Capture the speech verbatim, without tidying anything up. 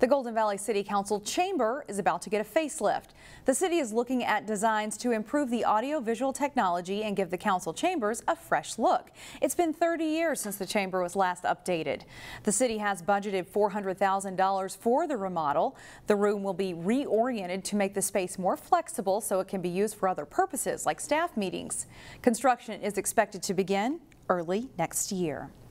The Golden Valley City Council chamber is about to get a facelift. The city is looking at designs to improve the audio-visual technology and give the council chambers a fresh look. It's been thirty years since the chamber was last updated. The city has budgeted four hundred thousand dollars for the remodel. The room will be reoriented to make the space more flexible so it can be used for other purposes like staff meetings. Construction is expected to begin early next year.